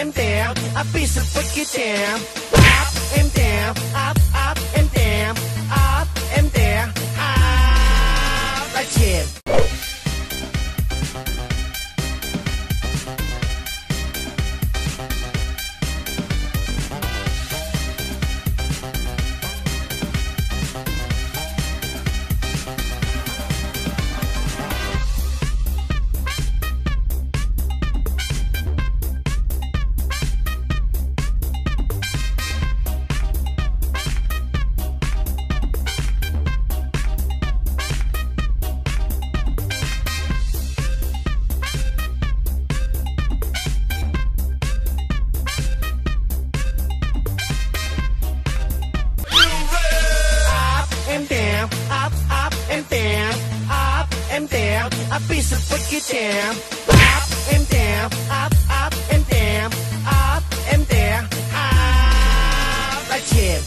em down, I be so break it down. Up and down, up and down, up and down, up like it. I be so break it down. Up and down, up and down, up and down, up like it.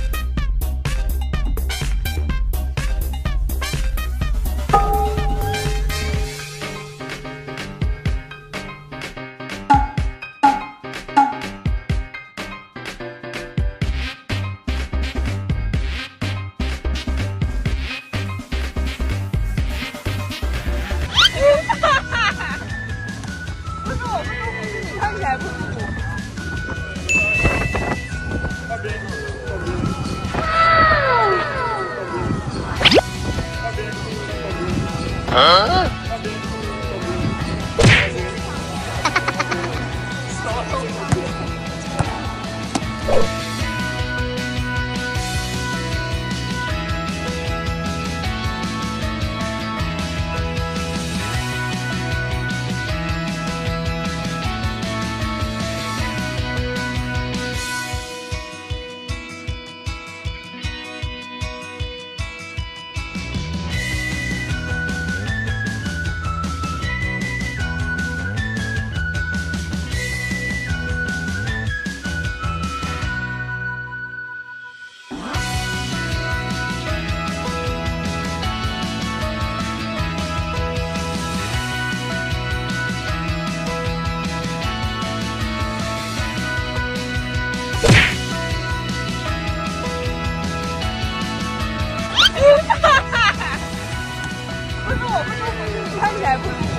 看起来不舒服。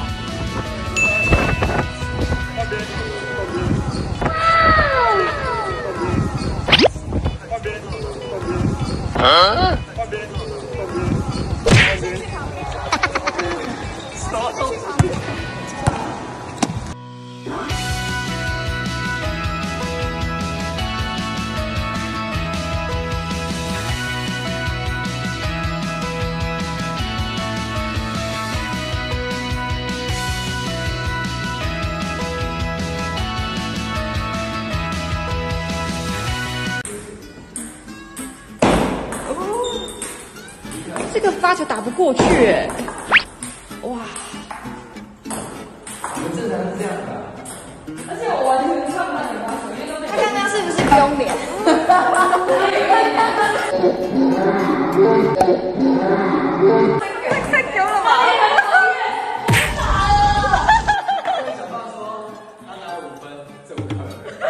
啊？ 这个发球打不过去，哇！ 你们正常是这样的， 而且我完全看不到你发球，因为都被他刚刚是不是不用脸？太丢了吧！ 没想到说他拿5分，怎么可能？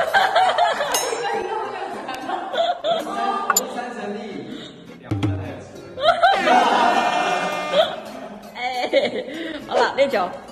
我3成立，2分还有7分。 好了，练球。